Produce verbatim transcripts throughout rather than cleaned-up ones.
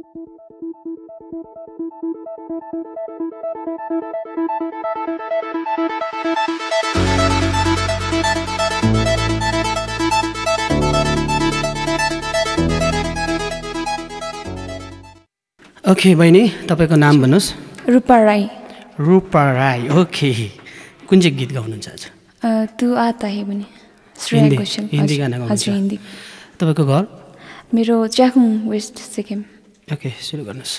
okay बहिनी तपाईको नाम भन्नुस् रूपा राई रूपा राई ओके कुन चाहिँ गीत गाउनुहुन्छ आज तू आता है भने श्रेया घोषाल हिन्दी गाना गाउनुहुन्छ हजुर हिन्दी तपाईको घर मेरो च्याखुङ वेस्ट सिक्किम ओके सुरु गर्नुस्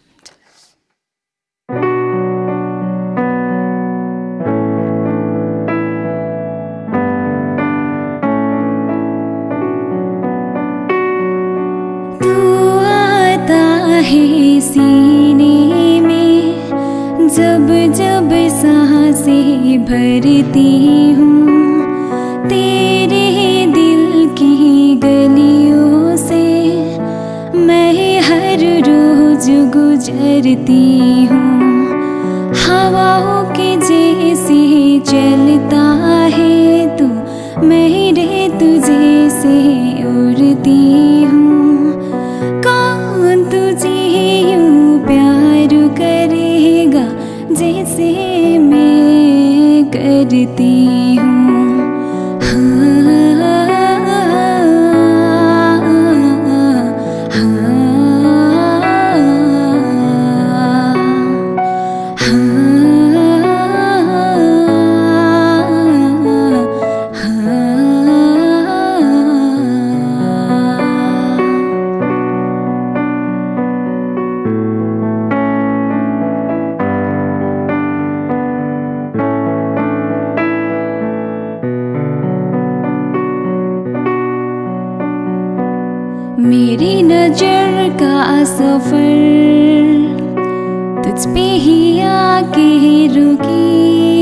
सीने में जब जब सांसें भरती हूँ तेरे दिल की गलियों से मैं हर रोज गुजरती हूँ हवाओं के जैसे चलता है तू मेरे तुझे से उड़ती हूँ कौन तुझे प्यार करेगा जैसे मैं करती हूँ मेरी नजर का सफर तुझ पे ही आके रुकी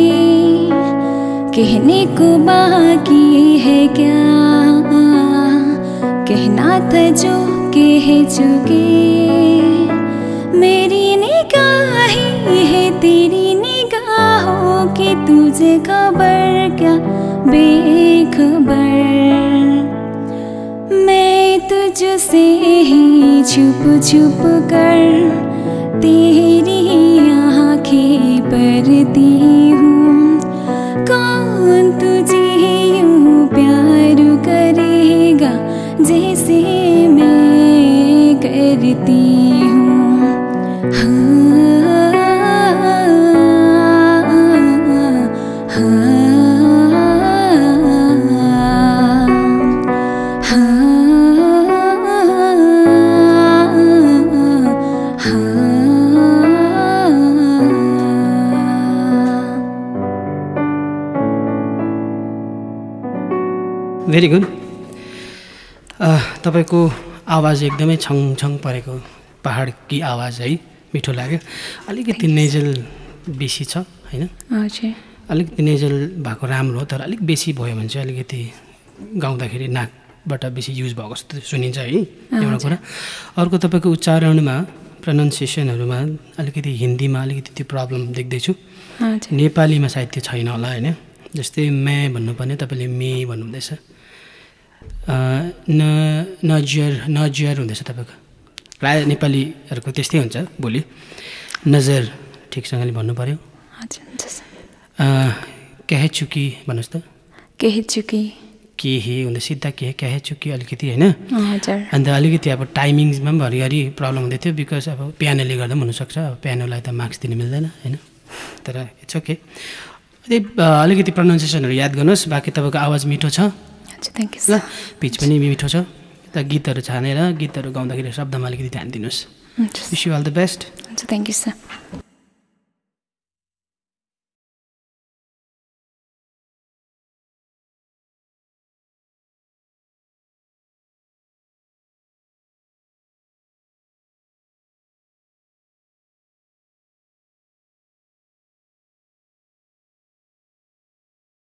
कहने को बाकी है क्या कहना था जो कह चुके मेरी निगाहें है तेरी निगाहों की तुझे खबर क्या बेखबर मैं तुझसे ही छुप छुप कर तेरी आँखें भरती हूँ कौन तुझे यूँ प्यार करेगा जैसे मैं करती हूँ भेरी गुड तपाईको आवाज एकदमै छङ छङ परेको पहाडकी आवाज है मिठो लाग्यो अलिकति नेजल बेसी छ हैन हजुर अलिकति नेजल भएको राम्रो हो तर अलिक बेसी भयो भने चाहिँ अलिकति गाउँदाखेरि नाकबाट बेसी युज भएको जस्तो सुनिन्छ है एउटा कुरा अर्को तपाईको उच्चारणमा प्रोनाउन्सिएसनहरुमा अलिकति हिन्दीमा अलिकति त्यो प्रब्लम देख्दैछु नेपालीमा सायद त्यो छैन होला हैन जस्तै मे भन्नुपर्ने तपाईले मे भन्नुहुँदैछ न नजर नजर हुँदैछ तपाईको प्राय नेपालीहरुको त्यस्तै हुन्छ बोली नजर ठिकसँगले भन्नु पर्यो हजुर हुन्छ कहे चुकी भन्नुस् त कहे चुकी के हे हुँदै सिधा के कहे चुकी अलिकति हैन हजुर अन्त अलिकति अब टाइमिङ्समा पनि घरिघरि प्रब्लम हुँदै थियो बिकज अब पियानोले गर्दा पनि हुनसक्छ अब पियानोलाई त मार्क्स दिनु मिल्दैन हैन तर इट्स ओके अलिकति प्रोनाउन्सिएसनहरु याद गर्नुस् बाँकी तपाईको आवाज मिठो छ हजुर थ्यांक यू ल पिच पनि मिठो छ त गीतहरु छानेर गीतहरु गाउँदाखेरि शब्दमा अलिकति ध्यान दिनुस् wish you all the best हुन्छ थ्यांक यू सर